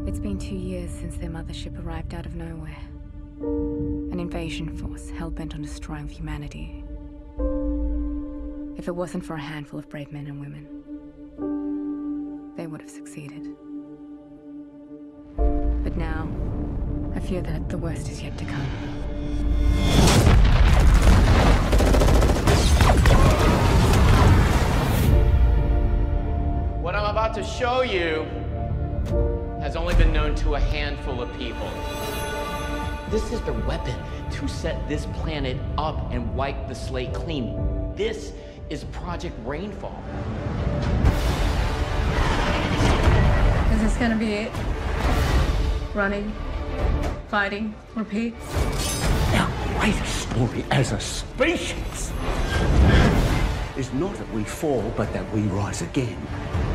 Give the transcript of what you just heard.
It's been 2 years since their mothership arrived out of nowhere. An invasion force hell-bent on destroying humanity. If it wasn't for a handful of brave men and women, they would have succeeded. But now, I fear that the worst is yet to come. What I'm about to show you has only been known to a handful of people. This is the weapon to set this planet up and wipe the slate clean. This is Project Rainfall. Is this gonna be it? Running, fighting, repeat? Our greatest story as a species is not that we fall, but that we rise again.